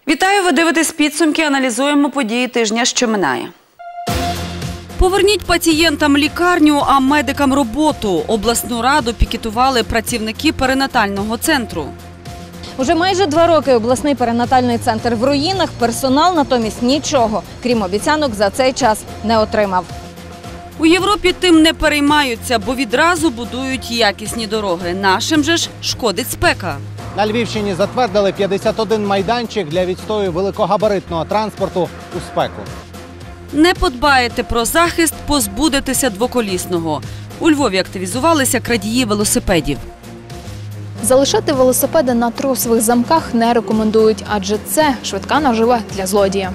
Вітаю, ви дивитесь підсумки, аналізуємо події тижня, що минає. Поверніть пацієнтам лікарню, а медикам роботу. Обласну раду пікетували працівники перинатального центру. Уже майже 2 роки обласний перинатальний центр в руїнах, персонал натомість нічого, крім обіцянок, за цей час не отримав. У Європі тим не переймаються, бо відразу будують якісні дороги. Нашим же ж шкодить спека. На Львівщині затвердили 51 майданчик для відстою великогабаритного транспорту у спеку. Не подбаєте про захист, позбудетеся двоколісного. У Львові активізувалися крадії велосипедів. Залишати велосипеди на тросових замках не рекомендують, адже це швидка нажива для злодія.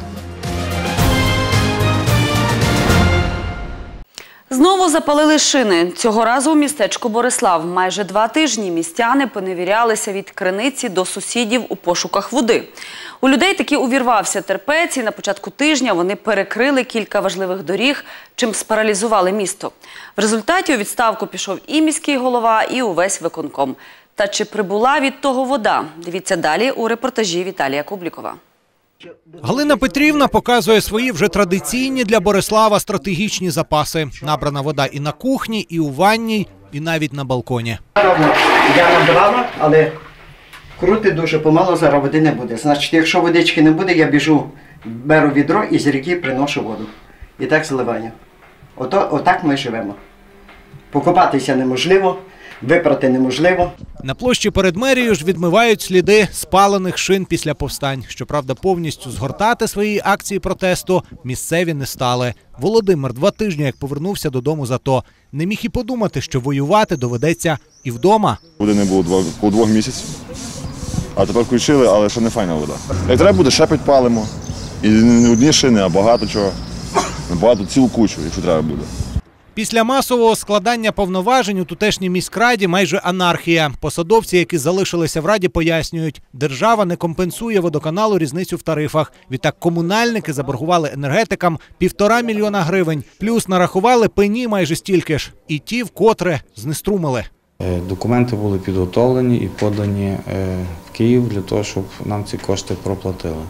Знову запалили шини. Цього разу у містечку Борислав. Майже 2 тижні містяни поневірялися від криниці до сусідів у пошуках води. У людей таки увірвався терпець, і на початку тижня вони перекрили кілька важливих доріг, чим спаралізували місто. В результаті у відставку пішов і міський голова, і увесь виконком. Та чи прибула від того вода? Дивіться далі у репортажі Віталія Кублікова. Галина Петрівна показує свої вже традиційні для Борислава стратегічні запаси. Набрана вода і на кухні, і у ванній, і навіть на балконі. Я набрала, але крути дуже помало, зараз води не буде. Значить, якщо водички не буде, я біжу, беру відро і з ріки приношу воду. І так зливаю. Отак ми живемо. Покупатися неможливо, випрати неможливо. На площі перед мерією ж відмивають сліди спалених шин після повстань. Щоправда, повністю згортати свої акції протесту місцеві не стали. Володимир 2 тижні, як повернувся додому з АТО, не міг і подумати, що воювати доведеться і вдома. Води не було 2 місяців, а тепер включили, але ще не файна вода. Як треба буде, ще підпалимо. І не одні шини, а багато чого. Багато, цілу кучу, якщо треба буде. Після масового складання повноважень у тутешній міськраді майже анархія. Посадовці, які залишилися в раді, пояснюють, держава не компенсує водоканалу різницю в тарифах. Відтак комунальники заборгували енергетикам 1,5 мільйона гривень. Плюс нарахували пені майже стільки ж. І ті вкотре знеструмили. Документи були підготовлені і подані в Київ для того, щоб нам ці кошти проплатили.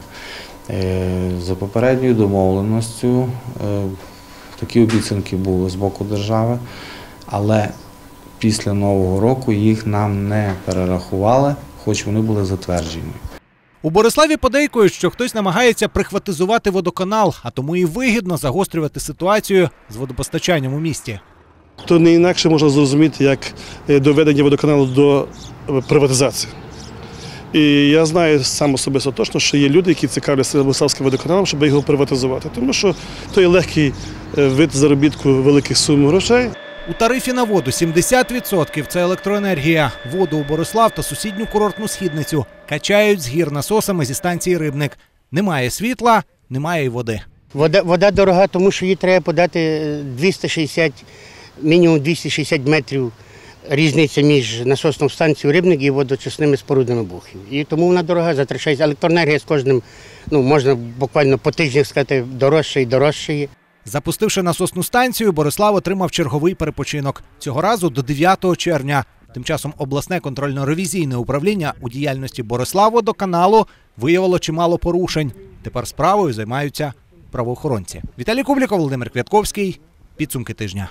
За попередньою домовленістю такі обіцянки були з боку держави, але після Нового року їх нам не перерахували, хоч вони були затверджені. У Бориславі подейкують, що хтось намагається прихватизувати водоканал, а тому і вигідно загострювати ситуацію з водопостачанням у місті. То не інакше можна зрозуміти, як доведення водоканалу до приватизації. І я знаю сам особисто точно, що є люди, які цікавляться Бориславським водоканалом, щоб його приватизувати. Тому що то є легкий вид заробітку великих сум грошей. У тарифі на воду 70% – це електроенергія. Воду у Борислав та сусідню курортну Східницю качають з гір насосами зі станції Рибник. Немає світла, немає й води. Вода дорога, тому що її треба подати мінімум 260 метрів. Різниця між насною станцією Рибник і водочисними спорудами Бухів. І тому вона дорога, затрачається. Електроенергія з кожним, можна буквально по тижнях сказати, дорожче і дорожчає. Запустивши насосну станцію, Борислав отримав черговий перепочинок. Цього разу до 9 червня. Тим часом обласне контрольно-ревізійне управління у діяльності Бориславводоканалу виявило чимало порушень. Тепер справою займаються правоохоронці. Віталій Кубліков, Володимир Квятковський. Підсумки тижня.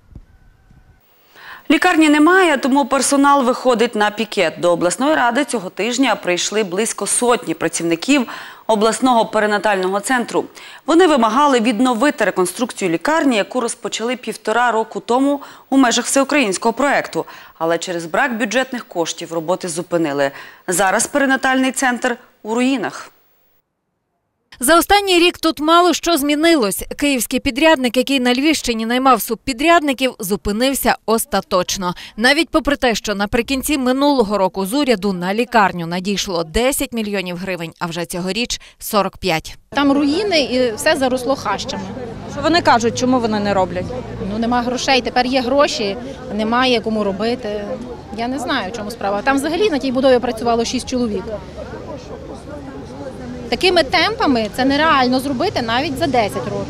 Лікарні немає, тому персонал виходить на пікет. До обласної ради цього тижня прийшли близько 100 працівників обласного перинатального центру. Вони вимагали відновити реконструкцію лікарні, яку розпочали 1,5 року тому у межах всеукраїнського проєкту. Але через брак бюджетних коштів роботи зупинили. Зараз перинатальний центр у руїнах. За останній рік тут мало що змінилось. Київський підрядник, який на Львівщині наймав субпідрядників, зупинився остаточно. Навіть попри те, що наприкінці минулого року з уряду на лікарню надійшло 10 мільйонів гривень, а вже цьогоріч – 45. Там руїни і все заросло хащами. Що вони кажуть, чому вони не роблять? Нема грошей, тепер є гроші, немає кому робити. Я не знаю, в чому справа. Там взагалі на тій будові працювало 6 чоловік. Такими темпами це нереально зробити навіть за 10 років.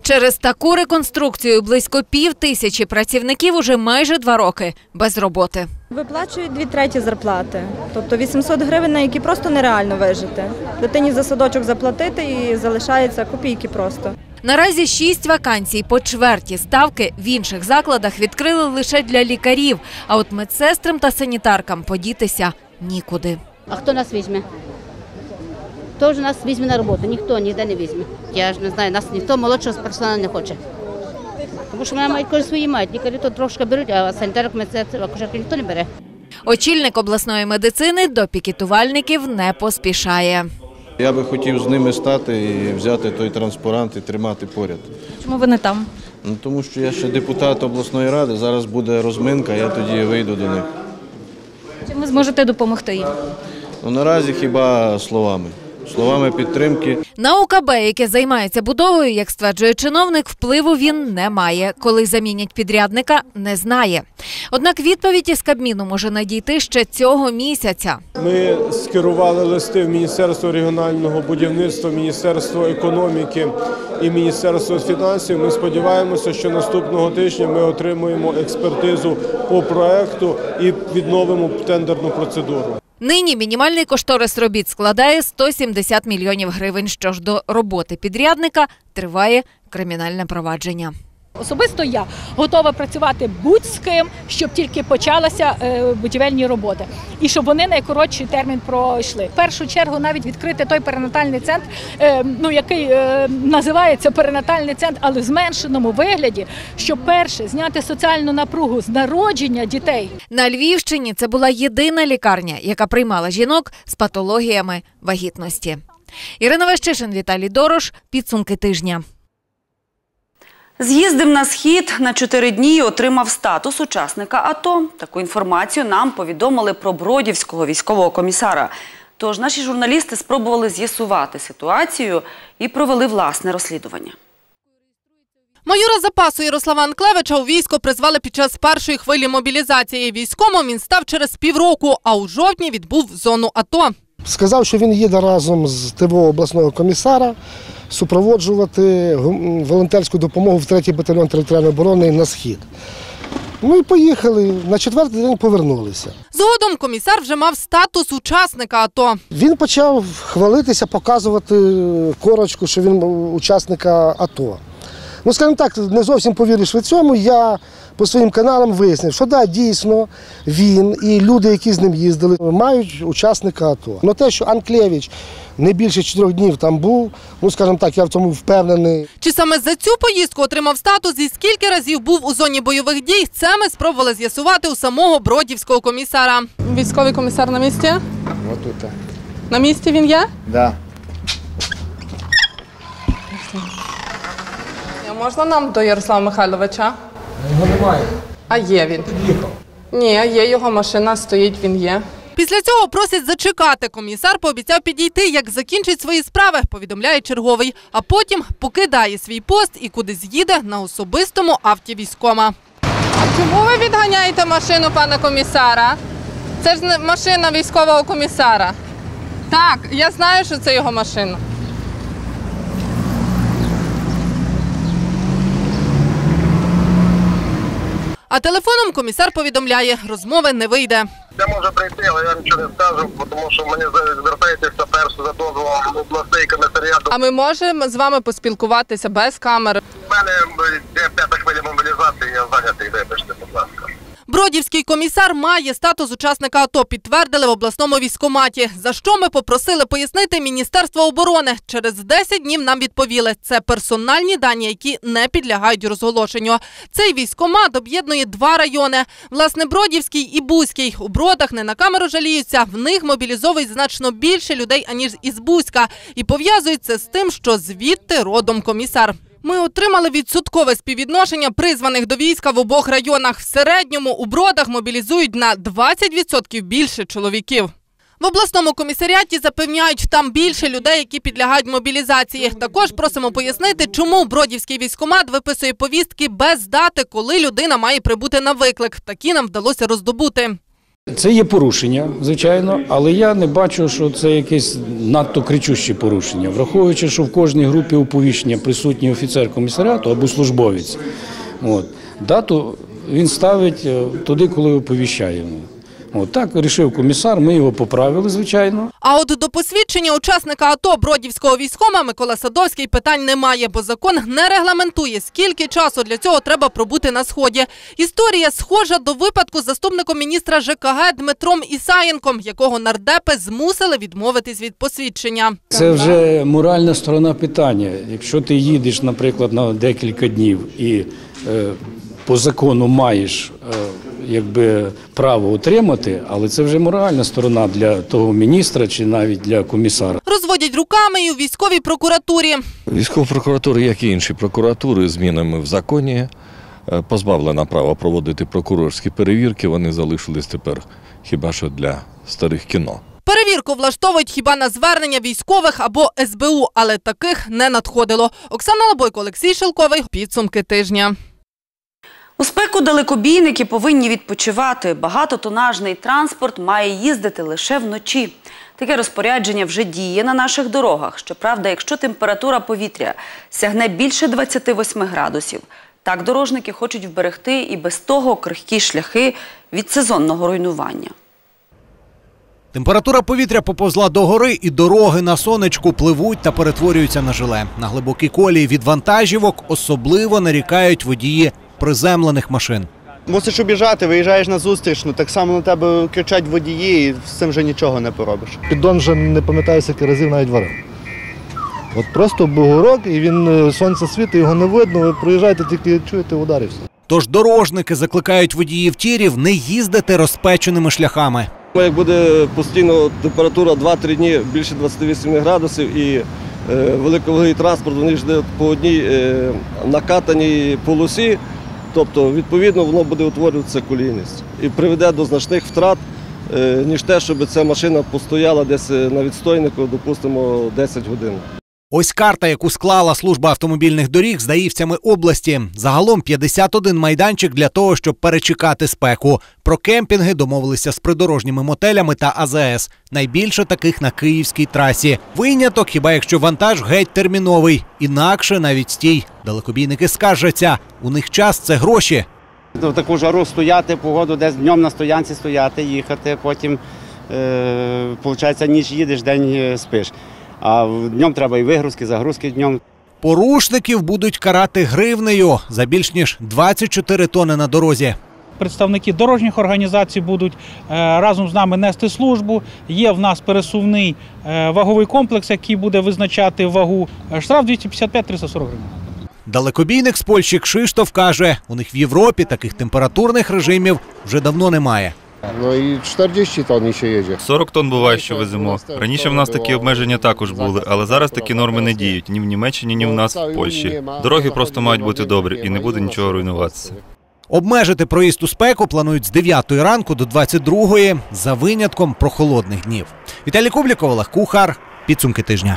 Через таку реконструкцію близько 5000 працівників уже майже 2 роки без роботи. Виплачують 2/3 зарплати, тобто 800 гривень, на які просто нереально вижити. Дитині за садочок заплатити і залишається копійки просто. Наразі 6 вакансій по чверті ставки в інших закладах відкрили лише для лікарів, а от медсестрам та санітаркам подітися нікуди. А хто нас візьме? Хто ж нас візьме на роботу? Ніхто ніде не візьме. Я ж не знаю, нас ніхто молодшого персоналу не хоче. Тому що мають кожен свої мають. Лікарі то трошки беруть, а санітарок, медсестер, акушерки ніхто не бере. Очільник обласної медицини до пікетувальників не поспішає. Я би хотів з ними стати і взяти той транспарант і тримати поряд. Чому ви не там? Тому що я ще депутат обласної ради, зараз буде розминка, я тоді вийду до них. Чим ви зможете допомогти їм? Наразі хіба словами. Словами підтримки. На УКБ, яке займається будовою, як стверджує чиновник, впливу він не має. Коли замінять підрядника, не знає. Однак відповідь із Кабміну може надійти ще цього місяця. Ми скерували листи в Міністерство регіонального будівництва, Міністерство економіки і Міністерство фінансів. Ми сподіваємося, що наступного тижня ми отримуємо експертизу по проекту і відновимо тендерну процедуру. Нині мінімальний кошторис робіт складає 170 мільйонів гривень. Що ж до роботи підрядника, триває кримінальне провадження. Особисто я готова працювати будь з ким, щоб тільки почалися будівельні роботи. І щоб вони найкоротший термін пройшли. В першу чергу навіть відкрити той перинатальний центр, який називається перинатальний центр, але в зменшеному вигляді, щоб перше зняти соціальну напругу з народження дітей. На Львівщині це була єдина лікарня, яка приймала жінок з патологіями вагітності. Ірина Вещишин, Віталій Дорош. Підсумки тижня. З'їздив на Схід на 4 дні і отримав статус учасника АТО. Таку інформацію нам повідомили про бродівського військового комісара. Тож наші журналісти спробували з'ясувати ситуацію і провели власне розслідування. Майора запасу Ярослава Анклевича у військо призвали під час першої хвилі мобілізації. Військовим він став через півроку, а у жовтні відбув зону АТО. Сказав, що він їде разом з ТВО обласного комісара супроводжувати волонтерську допомогу в 3-й батальйон територіальної оборони на Схід. Ну і поїхали, на 4-й день повернулися. Згодом комісар вже мав статус учасника АТО. Він почав хвалитися, показувати корочку, що він учасника АТО. Ну, скажімо так, не зовсім повіриш в цьому, я по своїм каналам вияснив, що да, дійсно він і люди, які з ним їздили, мають учасника АТО. Но те, що Анклевич не більше 4 днів там був, ну, скажімо так, я в цьому впевнений. Чи саме за цю поїздку отримав статус і скільки разів був у зоні бойових дій, це ми спробували з'ясувати у самого бродівського комісара. Військовий комісар на місці? Отут. На місці він є? Так. Можна нам до Ярослава Михайловича? Його немає. А є він? Під'їхав. Ні, є його машина, стоїть, він є. Після цього просять зачекати. Комісар пообіцяв підійти, як закінчить свої справи, повідомляє черговий. А потім покидає свій пост і кудись їде на особистому авті військкома. А чому ви відганяєте машину пана комісара? Це ж машина військового комісара. Так, я знаю, що це його машина. А телефоном комісар повідомляє, розмови не вийде. Я можу прийти, але я нічого не скажу, тому що мені звертаєтеся перше за дозволом обласний комісаріату. А ми можемо з вами поспілкуватися без камери? У мене 5-та хвиля мобілізації, я зайнятий, вибачте, будь ласка. Бродівський комісар має статус учасника АТО, підтвердили в обласному військкоматі. За що ми попросили пояснити Міністерство оборони. Через 10 днів нам відповіли. Це персональні дані, які не підлягають розголошенню. Цей військкомат об'єднує 2 райони. Власне, Бродівський і Бузький. У Бродах не на камеру жаліються. В них мобілізовують значно більше людей, аніж із Бузька. І пов'язують це з тим, що звідти родом комісар. Ми отримали відсоткове співвідношення призваних до війська в обох районах. В середньому у Бродах мобілізують на 20% більше чоловіків. В обласному комісаріаті запевняють, там більше людей, які підлягають мобілізації. Також просимо пояснити, чому Бродівський військкомат виписує повістки без дати, коли людина має прибути на виклик. Такі нам вдалося роздобути. Це є порушення, звичайно, але я не бачу, що це якесь надто кричуще порушення. Враховуючи, що в кожній групі оповіщення присутній офіцер комісаріату або службовець. Дату він ставить туди, коли оповіщає. Так вирішив комісар, ми його поправили, звичайно. А от до посвідчення учасника АТО Бродівського військкома Микола Садовський питань немає, бо закон не регламентує, скільки часу для цього треба пробути на Сході. Історія схожа до випадку з заступником міністра ЖКГ Дмитром Ісаєнком, якого нардепи змусили відмовитись від посвідчення. Це вже моральна сторона питання. Якщо ти їдеш, наприклад, на декілька днів і по закону маєш право отримати, але це вже моральна сторона для того міністра чи навіть для комісара. Розводять руками і у військовій прокуратурі. Військова прокуратура, як і інші прокуратури, змінами в законі позбавлена права проводити прокурорські перевірки, вони залишились тепер хіба що для старих кіно. Перевірку влаштовують хіба на звернення військових або СБУ, але таких не надходило. Оксана Лабойко, Олексій Шелковий. Підсумки тижня. У спеку далекобійники повинні відпочивати. Багатотонажний транспорт має їздити лише вночі. Таке розпорядження вже діє на наших дорогах. Щоправда, якщо температура повітря сягне більше 28 градусів, так дорожники хочуть вберегти і без того крихкі шляхи від сезонного руйнування. Температура повітря поповзла догори, і дороги на сонечку пливуть та перетворюються на желе. На глибокій колії від вантажівок особливо нарікають водії приземлених машин. Мусиш об'їжджати, виїжджаєш на зустріч, так само на тебе кричать водії, і з цим вже нічого не поробиш. Піддон вже не пам'ятаю, скільки разів навіть варив. Просто бугорок, і він сонце світить, його не видно, ви проїжджаєте, тільки чуєте удар і все. Тож дорожники закликають водіїв тірів не їздити розпеченими шляхами. Як буде постійно температура 2-3 дні більше 28 градусів і великоваговий транспорт, вони йде по одній накатаній полосі, тобто відповідно воно буде утворюватися колійність і приведе до значних втрат, ніж те, щоб ця машина постояла десь на відстойнику, допустимо, 10 годин. Ось карта, яку склала служба автомобільних доріг з ДАІвцями області. Загалом 51 майданчик для того, щоб перечекати спеку. Про кемпінги домовилися з придорожніми мотелями та АЗС. Найбільше таких на київській трасі. Виняток, хіба якщо вантаж геть терміновий. Інакше навіть стій. Далекобійники скаржаться. У них час – це гроші. В таку жару стояти, погоду десь днем на стоянці стояти, їхати, потім, виходить, ніч їдеш, день спиш. А днем треба і вигрузки, загрузки днем. Порушників будуть карати гривнею за більш ніж 24 тони на дорозі. Представники дорожніх організацій будуть разом з нами нести службу. Є в нас пересувний ваговий комплекс, який буде визначати вагу. Штраф 255-340 гривень. Далекобійник з Польщі Кшиштоф каже, у них в Європі таких температурних режимів вже давно немає. Ну і 40 тонн ще їде. 40 тонн буває, що веземо. Раніше в нас такі обмеження також були, але зараз такі норми не діють ні в Німеччині, ні в нас в Польщі. Дороги просто мають бути добрі і не буде нічого руйнуватися. Обмежити проїзд у спеку планують з 9 ранку до 22 за винятком прохолодних днів. Віталій Кубліков, Олег Кухар. Підсумки тижня.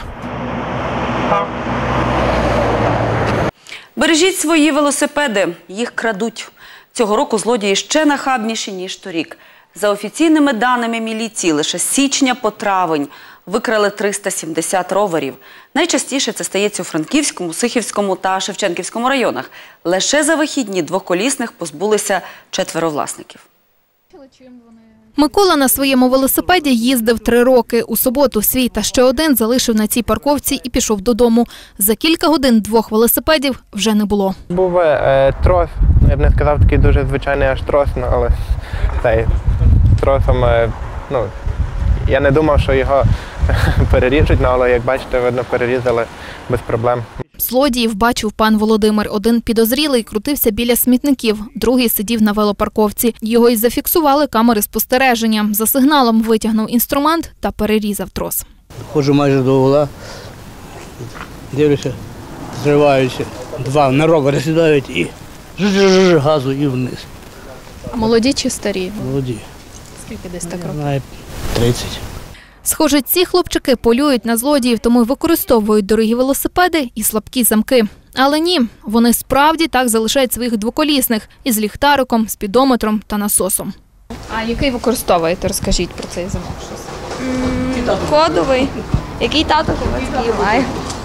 Бережіть свої велосипеди, їх крадуть. Цього року злодії ще нахабніші, ніж торік. За офіційними даними міліції, лише з січня по травень викрали 370 роверів. Найчастіше це стається у Франківському, Сихівському та Шевченківському районах. Лише за вихідні двоколісних позбулися 4 власників. Микола на своєму велосипеді їздив 3 роки. У суботу свій та ще один залишив на цій парковці і пішов додому. За кілька годин 2 велосипедів вже не було. Був трос, я б не сказав такий дуже звичайний аж трос, але цей тросом, я не думав, що його переріжуть, але як бачите, видно, перерізали без проблем. Злодіїв бачив пан Володимир. Один підозрілий крутився біля смітників, другий сидів на велопарковці. Його й зафіксували камери спостереження. За сигналом витягнув інструмент та перерізав трос. Ходжу майже до угла, дивлюся, зриваються. 2 на ровер сідають і газу і вниз. А молоді чи старі? Молоді. Скільки десь так років? 30. Схоже, ці хлопчики полюють на злодіїв, тому й використовують дорогі велосипеди і слабкі замки. Але ні, вони справді так залишають своїх двоколісних із ліхтариком, спідометром та насосом. А який використовуєте? Розкажіть про цей замок щось. Кодовий, який тато такий має.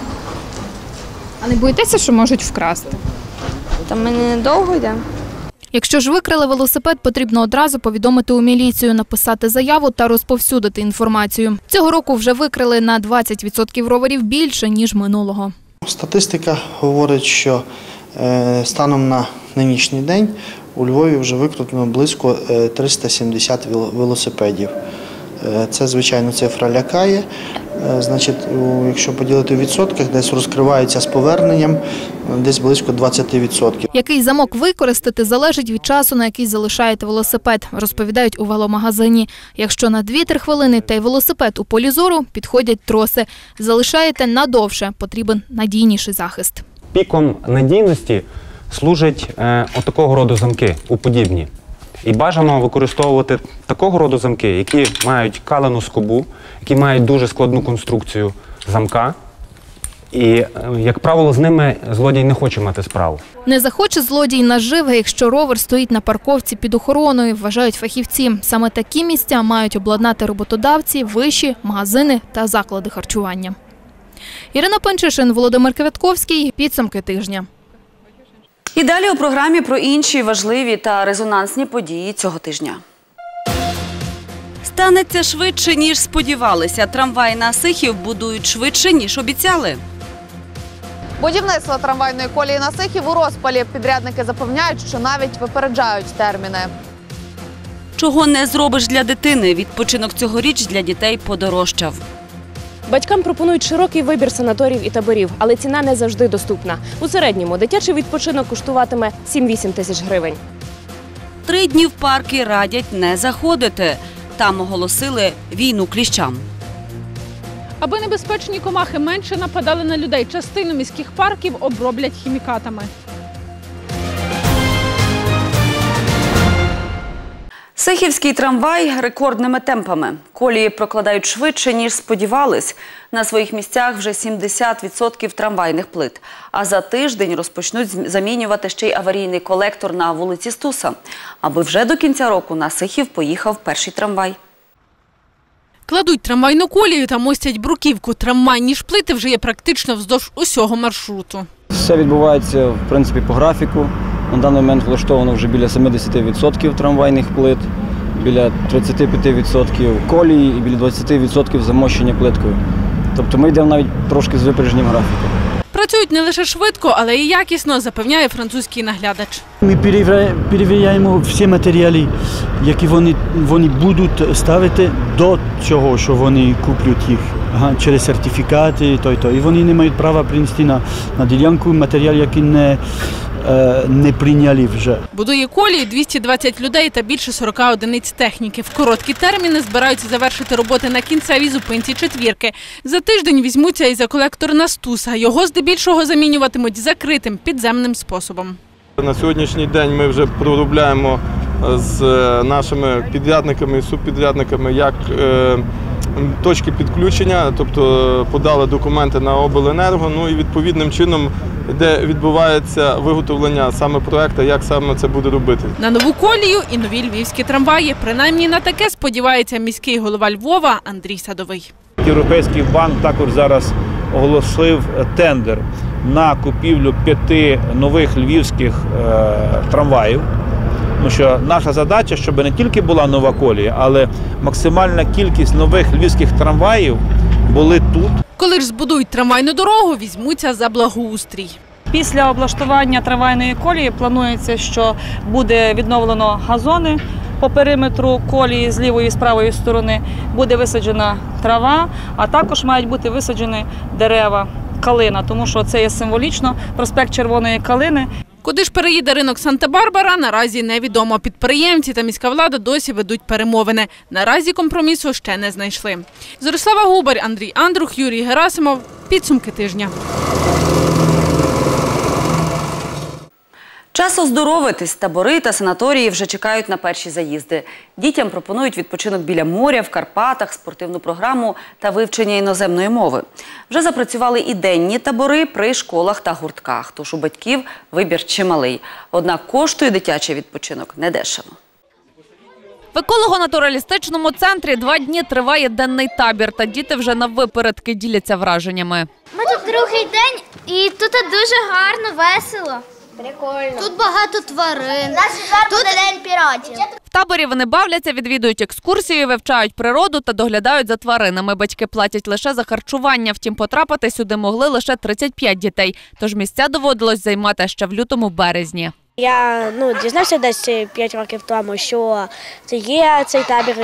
А не боїтеся, що можуть вкрасти? Та ми недовго йдемо. Якщо ж викрали велосипед, потрібно одразу повідомити у міліцію, написати заяву та розповсюдити інформацію. Цього року вже викрили на 20% роверів більше, ніж минулого. Статистика говорить, що станом на нинішній день у Львові вже викрадено близько 370 велосипедів. Це, звичайно, цифра лякає. Значить, якщо поділити у відсотках, десь розкривається з поверненням десь близько 20%. Який замок використати, залежить від часу, на який залишаєте велосипед, розповідають у веломагазині. Якщо на 2-3 хвилини та й велосипед у полі зору, підходять троси. Залишаєте надовше, потрібен надійніший захист. Піком надійності служать отакого роду замки, уподібні. І бажано використовувати такого роду замки, які мають калену скобу, які мають дуже складну конструкцію замка. І, як правило, з ними злодій не хоче мати справу. Не захоче злодій наживи, якщо ровер стоїть на парковці під охороною, вважають фахівці. Саме такі місця мають обладнати роботодавці, виші, магазини та заклади харчування. Ірина Панчишин, Володимир Квятковський. Підсумки тижня. І далі у програмі про інші важливі та резонансні події цього тижня. Станеться швидше, ніж сподівалися. Трамвай на Сихів будують швидше, ніж обіцяли. Будівництво трамвайної колії на Сихів у розпалі. Підрядники запевняють, що навіть випереджають терміни. Чого не зробиш для дитини? Відпочинок цьогоріч для дітей подорожчав. Батькам пропонують широкий вибір санаторіїв і таборів, але ціна не завжди доступна. У середньому дитячий відпочинок коштуватиме 7-8 тисяч гривень. 3 дні в парки радять не заходити. Там оголосили війну кліщам. Аби небезпечні комахи менше нападали на людей, частину міських парків оброблять хімікатами. Сихівський трамвай рекордними темпами. Колії прокладають швидше, ніж сподівались. На своїх місцях вже 70% трамвайних плит. А за тиждень розпочнуть замінювати ще й аварійний колектор на вулиці Стуса. Аби вже до кінця року на Сихів поїхав перший трамвай. Кладуть трамвайну колію та мостять бруківку. Трамвайні ж плити вже є практично вздовж усього маршруту. Все відбувається, в принципі, по графіку. На даний момент влаштовано вже біля 70% трамвайних плит, біля 35% колії і біля 20% замощення плиткою. Тобто ми йдемо навіть трошки з випередженням графіку. Працюють не лише швидко, але і якісно, запевняє французький наглядач. Ми перевіряємо всі матеріали, які вони будуть ставити до цього, що вони куплять їх через сертифікати. І вони не мають права принести на ділянку матеріал, який не прийняли вже. Будує колії 220 людей та більше 40 одиниць техніки. В короткі терміни збираються завершити роботи на кінцевій зупинці четвірки. За тиждень візьмуться і за колектор на Стуса. Його здебільшого замінюватимуть закритим підземним способом. На сьогоднішній день ми вже проробляємо з нашими підрядниками і субпідрядниками як точки підключення, тобто подали документи на обленерго, ну і відповідним чином, де відбувається виготовлення саме проекту, як саме це буде робити. На нову колію і нові львівські трамваї. Принаймні на таке сподівається міський голова Львова Андрій Садовий. Європейський банк також зараз оголосив тендер на купівлю 5 нових львівських трамваїв. Тому що наша задача, щоб не тільки була нова колія, але максимальна кількість нових львівських трамваїв були тут. Коли ж збудують трамвайну дорогу, візьмуться за благоустрій. Після облаштування трамвайної колії планується, що буде відновлено газони по периметру колії з лівої і з правої сторони, буде висаджена трава, а також мають бути висаджені дерева, калина, тому що це є символічно, проспект Червоної калини. Куди ж переїде ринок Санта-Барбара, наразі невідомо. Підприємці та міська влада досі ведуть перемовини. Наразі компромісу ще не знайшли. Зорислава Губарь, Андрій Андрух, Юрій Герасимов. Підсумки тижня. Час оздоровитись. Табори та санаторії вже чекають на перші заїзди. Дітям пропонують відпочинок біля моря, в Карпатах, спортивну програму та вивчення іноземної мови. Вже запрацювали і денні табори при школах та гуртках, тож у батьків вибір чималий. Однак коштує дитячий відпочинок недешево. В еколого-натуралістичному центрі 2 дні триває денний табір, та діти вже наввипередки діляться враженнями. Ми тут другий день і тут дуже гарно, весело. Прикольно. Тут багато тварин. У нас тут день піратів. В таборі вони бавляться, відвідують екскурсії, вивчають природу та доглядають за тваринами. Батьки платять лише за харчування, втім потрапити сюди могли лише 35 дітей, тож місця доводилось займати ще в лютому-березні. Я дізнався десь 5 років тому, що це є цей табір,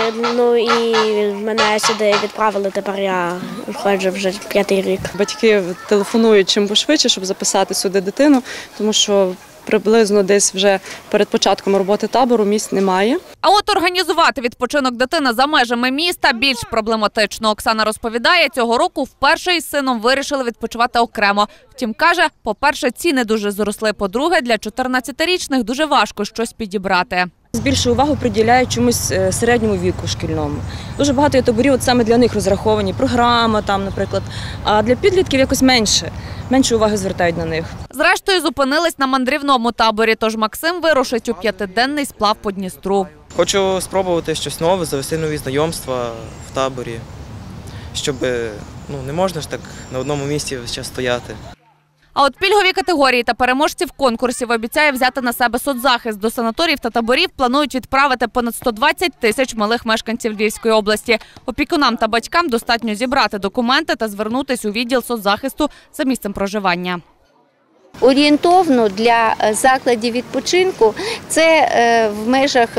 і мене сюди відправили, тепер я ходжу вже 5-й рік. Батьки телефонують чим пошвидше, щоб записати сюди дитину, тому що приблизно десь вже перед початком роботи табору місць немає. А от організувати відпочинок дитини за межами міста більш проблематично. Оксана розповідає, цього року вперше із сином вирішили відпочивати окремо. Втім, каже, по-перше, ціни дуже зросли, по-друге, для 14-річних дуже важко щось підібрати. Більшу увагу приділяють чомусь середньому віку шкільному. Дуже багато є таборів, от саме для них розраховані, програма там, наприклад. А для підлітків якось менше уваги звертають на них. Зрештою, зупинились на мандрівному таборі, тож Максим вирушить у 5-денний сплав по Дністру. Хочу спробувати щось нове, завести нові знайомства в таборі, щоб не можна ж так на одному місці весь час стояти. А от пільгові категорії та переможців конкурсів обіцяє взяти на себе соцзахист. До санаторіїв та таборів планують відправити понад 120 тисяч малих мешканців Львівської області. Опікунам та батькам достатньо зібрати документи та звернутися у відділ соцзахисту за місцем проживання. Орієнтовно для закладів відпочинку це в межах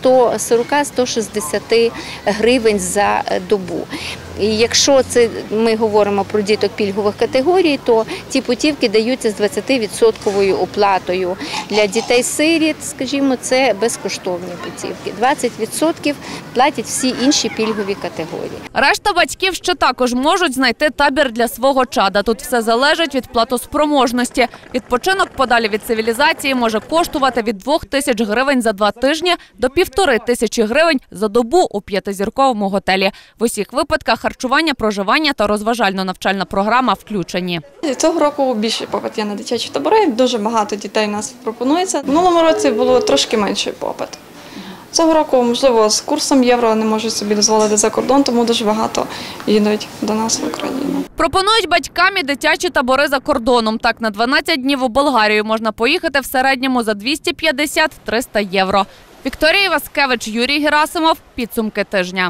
140-160 гривень за добу. І якщо ми говоримо про діток пільгових категорій, то ці путівки даються з 20% оплатою. Для дітей-сиріт, скажімо, це безкоштовні путівки. 20% платять всі інші пільгові категорії. Решта батьків ще також можуть знайти табір для свого чада. Тут все залежить від платоспроможності. Відпочинок подалі від цивілізації може коштувати від 2 тисяч гривень за 2 тижні до 1500 гривень за добу у 5-зірковому готелі. В усіх випадках харчування, проживання та розважально-навчальна програма включені. Цього року більше попит є на дитячі табори, дуже багато дітей у нас пропонується. В минулому році було трошки менший попит. Цього року, можливо, з курсом євро не можуть собі дозволити за кордон, тому дуже багато їдуть до нас в Україну. Пропонують батькам і дитячі табори за кордоном. Так, на 12 днів у Болгарію можна поїхати в середньому за 250-300 євро. Вікторія Васкевич, Юрій Герасимов. Підсумки тижня.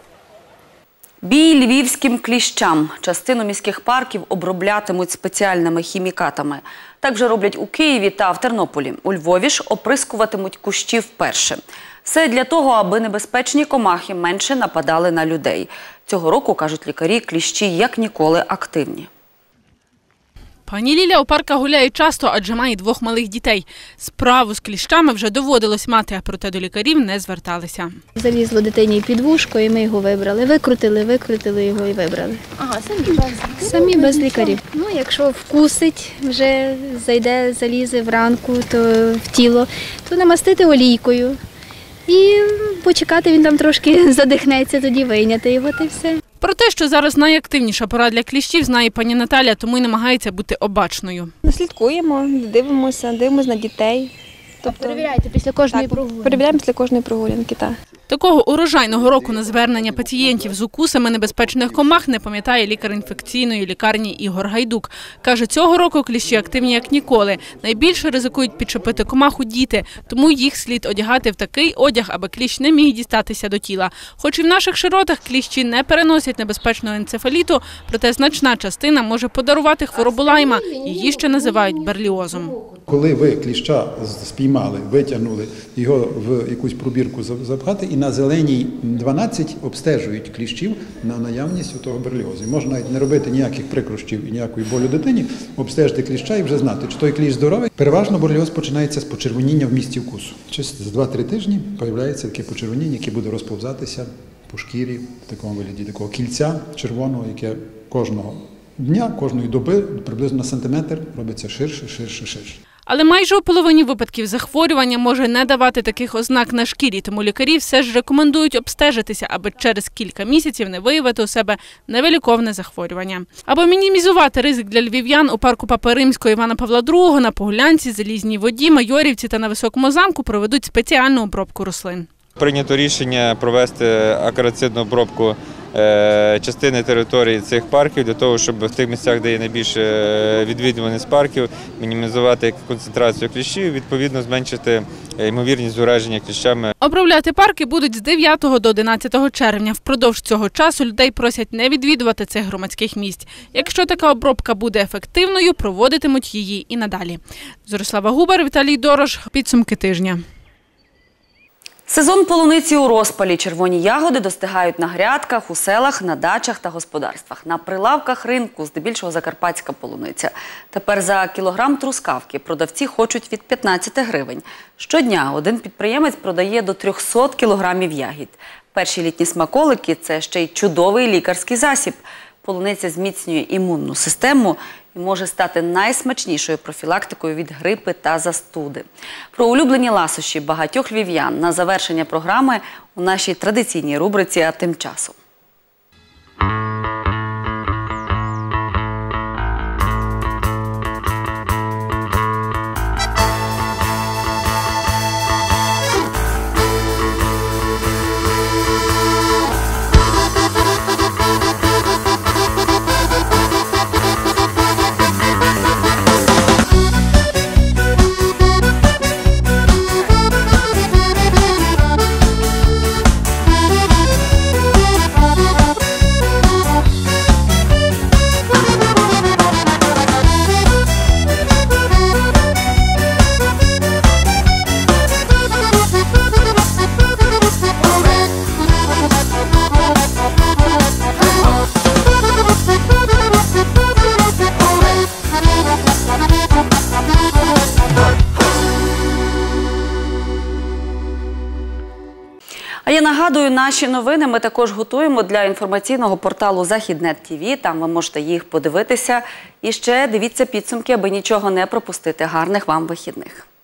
Бій львівським кліщам. Частину міських парків оброблятимуть спеціальними хімікатами. Так вже роблять у Києві та в Тернополі. У Львові ж оприскуватимуть кущі вперше. Все для того, аби небезпечні комахи менше нападали на людей. Цього року, кажуть лікарі, кліщі як ніколи активні. Пані Ліля у парках гуляє часто, адже має 2 малих дітей. Справу з кліщами вже доводилось мати, а проте до лікарів не зверталися. Залізло дитині під вушко, і ми його вибрали. Викрутили його і вибрали. Ага, самі без лікарів? Самі без лікарів. Якщо вкусить, вже залізе вранку в тіло, то намастити олійкою. І почекати, він там трошки задихнеться, тоді вийняти його та й все. Про те, що зараз найактивніша пора для кліщів, знає пані Наталя, тому й намагається бути обачною. Слідкуємо, дивимося на дітей. Перевіряєте після кожної прогулянки? Перевіряємо після кожної прогулянки, так. Такого урожайного року на звернення пацієнтів з укусами небезпечних комах не пам'ятає лікар інфекційної лікарні Ігор Гайдук. Каже, цього року кліщі активні як ніколи. Найбільше ризикують підчепити комаху діти, тому їх слід одягати в такий одяг, аби кліщ не міг дістатися до тіла. Хоч і в наших широтах кліщі не переносять небезпечного енцефаліту, проте значна частина може подарувати хворобу Лайма. Її ще називають берліозом. Коли ви кліща спіймали, витягнули, його в якусь пробірку запхати, і на зеленій 12 обстежують кліщів на наявність того берліозу. Можна навіть не робити ніяких прикрощів і ніякої болю дитині, обстежити кліща і вже знати, чи той кліщ здоровий. Переважно берліоз починається з почервоніння в місці вкусу. За 2-3 тижні з'являється таке почервоніння, яке буде розповзатися по шкірі в такому вигляді, такого кільця червоного, яке кожного дня, кожної доби приблизно на сантиметр робиться ширше. Але майже у половині випадків захворювання може не давати таких ознак на шкірі, тому лікарі все ж рекомендують обстежитися, аби через кілька місяців не виявити у себе невиліковне захворювання. Аби мінімізувати ризик для львів'ян, у парку Папи Римського Івана Павла II, на Погулянці, Залізній воді, Майорівці та на Високому замку проведуть спеціальну обробку рослин. Прийнято рішення провести акарицидну обробку частини території цих парків для того, щоб в тих місцях, де є найбільше відвідуваність парків, мінімізувати концентрацію кліщів, відповідно зменшити ймовірність ураження кліщами. Обробляти парки будуть з 9 до 11 червня. Впродовж цього часу людей просять не відвідувати цих громадських місць. Якщо така обробка буде ефективною, проводитимуть її і надалі. Зорислава Губар, Віталій Дорож. Підсумки тижня. Сезон полуниці у розпалі. Червоні ягоди достигають на грядках, у селах, на дачах та господарствах. На прилавках ринку здебільшого закарпатська полуниця. Тепер за кілограм трускавки продавці хочуть від 15 гривень. Щодня один підприємець продає до 300 кілограмів ягід. Перші літні смаколики – це ще й чудовий лікарський засіб. Полуниця зміцнює імунну систему і може стати найсмачнішою профілактикою від грипи та застуди. Про улюблені ласощі багатьох львів'ян на завершення програми у нашій традиційній рубриці «А тим часом». А я нагадую, наші новини ми також готуємо для інформаційного порталу «Західнет ТВ». Там ви можете їх подивитися. І ще дивіться підсумки, аби нічого не пропустити. Гарних вам вихідних!